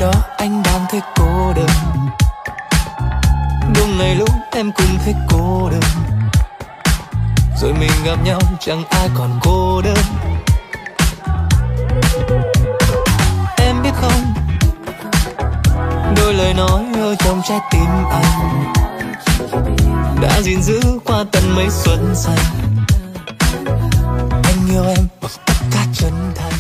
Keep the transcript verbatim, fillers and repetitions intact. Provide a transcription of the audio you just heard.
đó anh đang thấy cô đơn. Đúng ngày lúc em cũng thấy cô đơn, rồi mình gặp nhau chẳng ai còn cô đơn. Em biết không, đôi lời nói ở trong trái tim anh đã gìn giữ qua tận mấy xuân xanh. Anh yêu em bằng tất cả chân thành.